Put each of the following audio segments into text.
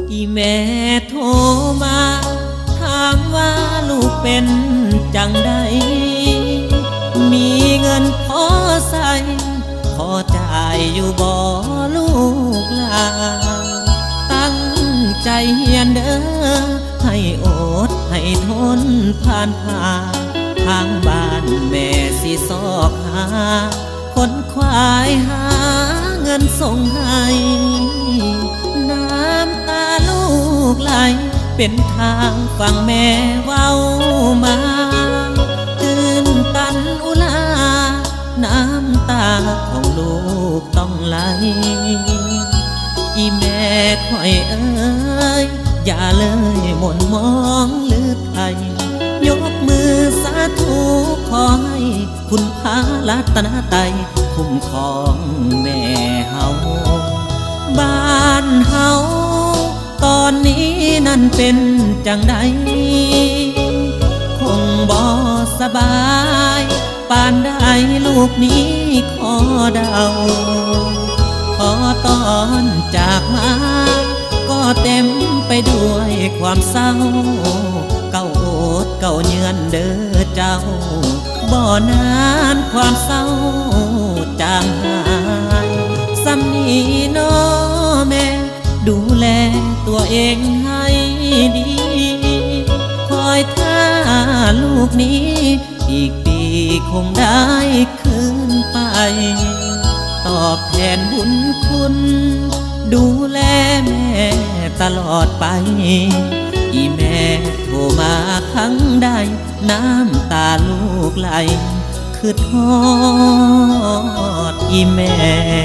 อีแม่โทรมาถามว่าลูกเป็นจังใดมีเงินพอใส่พอจ่ายอยู่บ่ลูกหลานตั้งใจเฮียนเด้อให้อดให้ทนผ่านทางบ้านแม่สิซอกหาคนควายหาเงินส่งให้น้ำตาลูกไหลเป็นทางฟังแม่เว้ามาตื่นตันอุลาน้ำตาของลูกต้องไหลอีแม่คอยเอ้ยอย่าเลยหม่นมองหรือไทยยกมือสาธุขอให้คุณพระรัตนตรัยคุ้มครองแม่เฮาบ้านเฮาตอนนี้นั่นเป็นจังใดคงบ่สบายปานใดลูกนี้ขอเดาพอตอนจากมาก็เต็มไปด้วยความเศร้าเก่าโอดเก่าเยือนเด้อเจ้าบ่นานความเศร้าจางหายสำนีน้อแม่ดูแลตัวเองให้ดีคอยท่าลูกนี้อีกปีคงได้คืนไปตอบแทนบุญคุณดูแลแม่ตลอดไปอีแม่โทรมาครั้งใดน้ำตาลูกไหลคือทอดอีแม่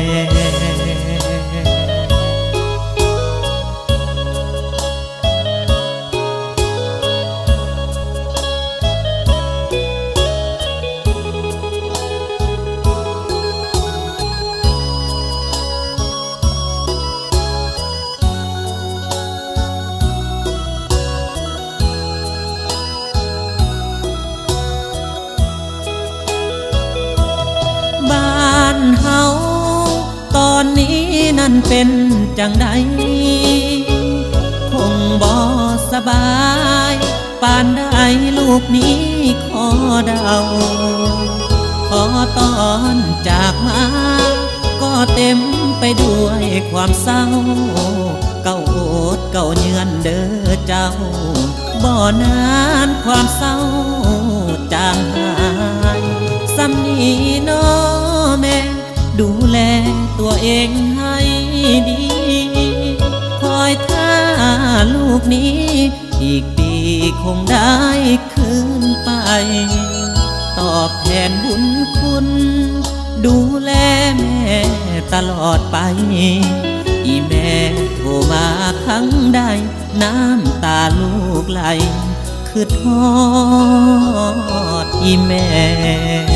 เฮาตอนนี้นั่นเป็นจังใดคงบ่สบายปานใดลูกนี้ขอเดาพอตอนจากมาก็เต็มไปด้วยความเศร้าเก่าโอดเก่าเยือนเด้อเจ้าบ่นานความเศร้าจางหายสำนีน้อแม่ดูแลตัวเองให้ดีคอยท่าลูกนี้อีกปีคงได้คืนไปตอบแทนบุญคุณดูแลแม่ตลอดไปอีแม่โทรมาครั้งใดน้ำตาลูกไหลคือทอดอีแม่